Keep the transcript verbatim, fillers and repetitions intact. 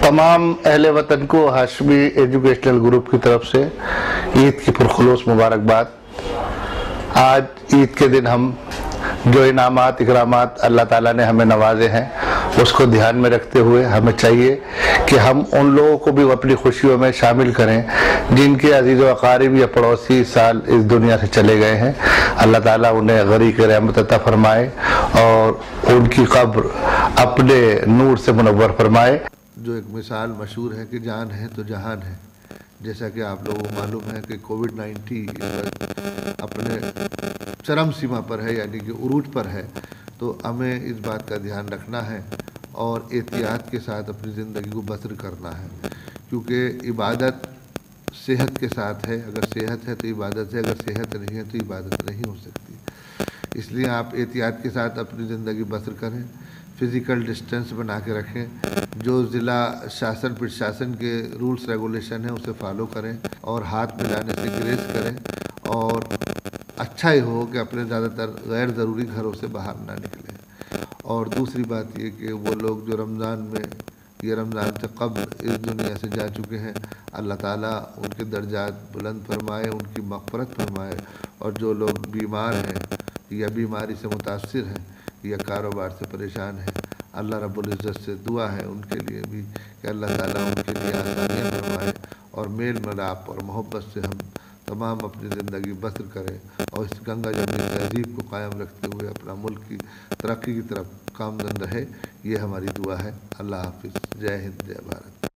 तमाम अहले वतन को हाशमी एजुकेशनल ग्रुप की तरफ से ईद की पुरखुलूस मुबारकबाद। आज ईद के दिन हम जो इनामात इकरामात अल्लाह ताला ने हमें नवाजे हैं उसको ध्यान में रखते हुए हमें चाहिए कि हम उन लोगों को भी अपनी खुशियों में शामिल करें जिनके अजीज़ व अकारिब या पड़ोसी इस साल इस दुनिया से चले गए हैं। अल्लाह ताला उन्हें गरीक रहमत अता फरमाए और उनकी कब्र अपने नूर से मुनव्वर फरमाए। जो एक मिसाल मशहूर है कि जान है तो जहान है, जैसा कि आप लोगों को मालूम है कि कोविड नाइन्टीन अपने चरम सीमा पर है, यानी कि उरूज पर है, तो हमें इस बात का ध्यान रखना है और एहतियात के साथ अपनी ज़िंदगी को बसर करना है, क्योंकि इबादत सेहत के साथ है। अगर सेहत है तो इबादत है, अगर सेहत नहीं है तो इबादत नहीं हो सकती। इसलिए आप एहतियात के साथ अपनी ज़िंदगी बसर करें, फ़िज़िकल डिस्टेंस बना के रखें, जो ज़िला शासन प्रशासन के रूल्स रेगुलेशन है उसे फॉलो करें और हाथ मिलाने से ग्रेस करें। और अच्छा ही हो कि अपने ज़्यादातर गैर ज़रूरी घरों से बाहर ना निकलें। और दूसरी बात ये कि वो लोग जो रमज़ान में ये रमज़ान से क़ब्ल इस दुनिया से जा चुके हैं, अल्लाह ताला उनके दर्जात बुलंद फरमाए, उनकी मग़फ़रत फरमाए। और जो लोग बीमार हैं या बीमारी से मुतासिर हैं या कारोबार से परेशान हैं, अल्लाह रब्बुल इज़्ज़त से दुआ है उनके लिए भी कि अल्लाह ताला उनके लिए आसानियाँ फरमाए और मेल मिलाप और मोहब्बत से हम तमाम अपनी ज़िंदगी बसर करें और इस गंगा जमनी तहज़ीब को कायम रखते हुए अपना मुल्क की तरक्की की तरफ कामज़न रहे। ये हमारी दुआ है। अल्लाह हाफ़िज़। जय हिंद, जय भारत।